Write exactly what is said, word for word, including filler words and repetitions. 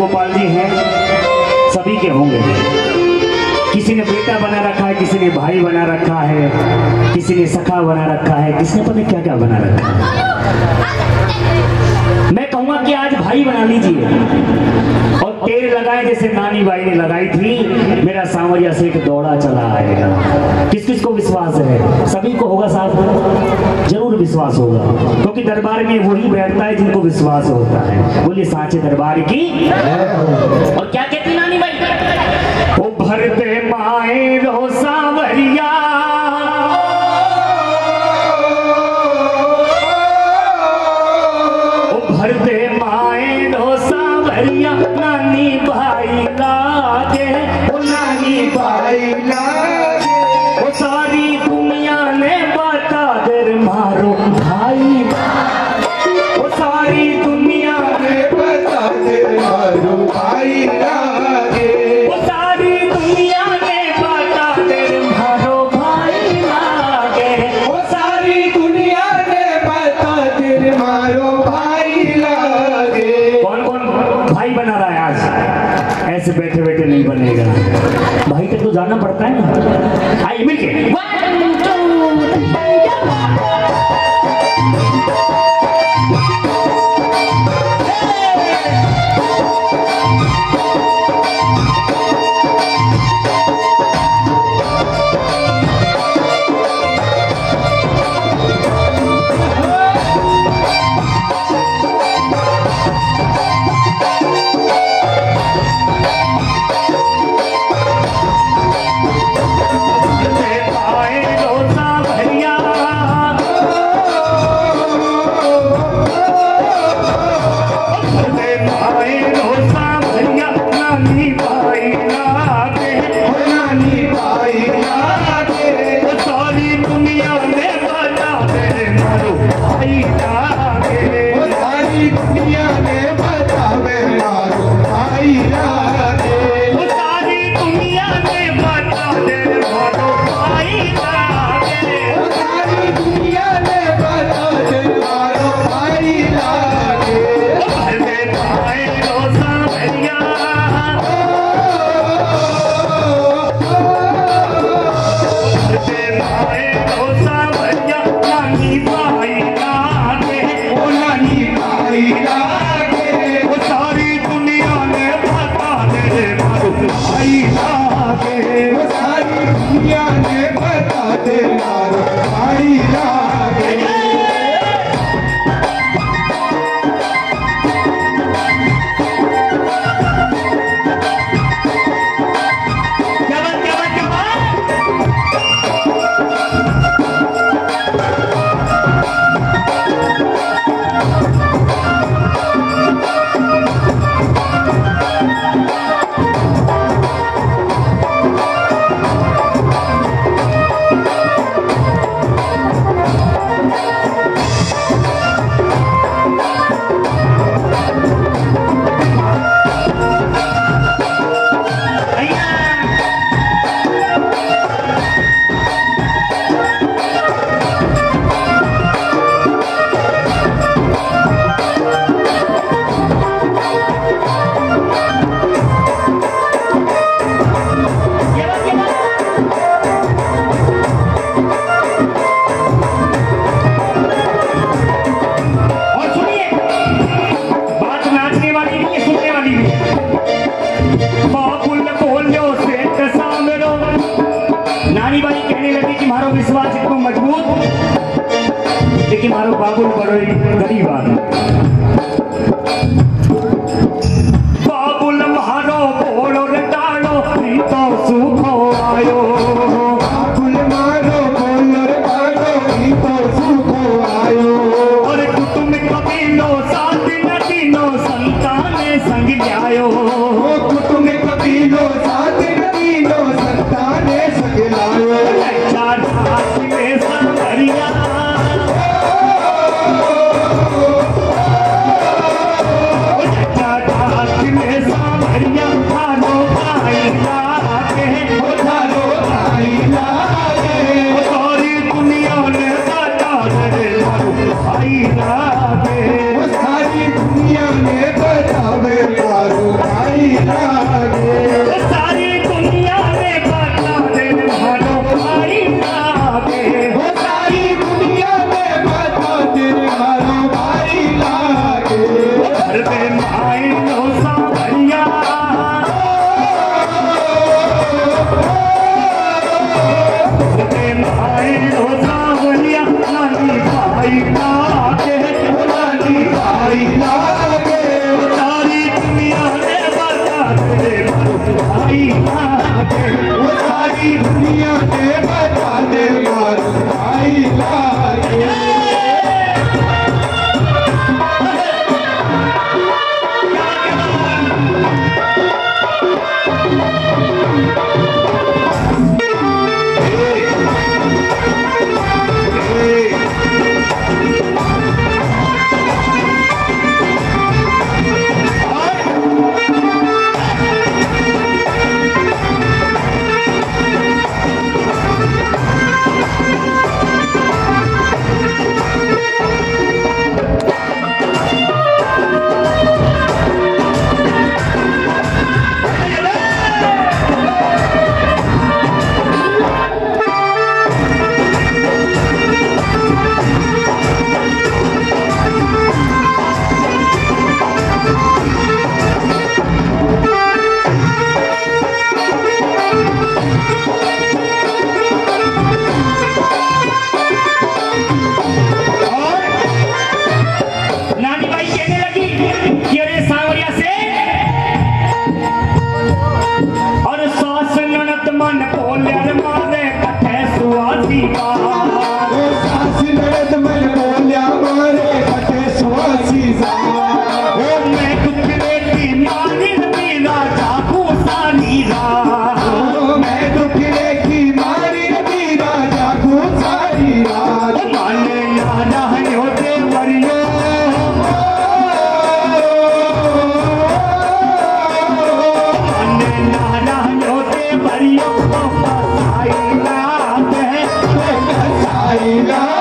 गोपाल जी हैं, सभी के होंगे। किसी ने बेटा बना रखा है, किसी ने भाई बना रखा है, किसी ने सखा बना रखा है, किसी ने पता क्या क्या बना रखा है। मैं कहूंगा कि आज भाई बना लीजिए और तेल लगाए जैसे नानी बाई ने लगाई थी। मेरा सांवरिया से एक दौड़ा चला आएगा। किस किस को विश्वास है? सभी को होगा साहब, जरूर विश्वास होगा, क्योंकि दरबार में वही बैठता है जिनको विश्वास होता है। बोलिए साचे दरबार की। और क्या कहती नानी बाई? ओ भरते माए रो सांवरिया, भरते माए रो सांवरिया, नानी भाई लागे, ओ नानी भाई लागे, ओ सारी दुनिया ने बता दे मारो भाई, ओ सारी दुनिया ने बता दे मारो भाई लागे, ओ सारी दुनिया ने बता दे मारो भाई लागे, ओ सारी दुनिया ने बता दे मारो भाई लागे। कौन कौन भाई बना रहा है आज? ऐसे बैठे बैठे नहीं बनेगा भाई, तक तो जाना पड़ता है ना। आइए मिलके बाबुल बड़ोई गरीब आदमी। बाबुल मारो बोलो रे डालो तो सुखो आयो, बाबुल मारो बोलो रे डालो तो सुखो आयो। और कुटुंब कबीलो साथ नदीनो संताने संग आयो, कुटुंब कबीलो साथ नदीनो संताने संग लायो। चार हाथ में सांवरिया भाई लागे।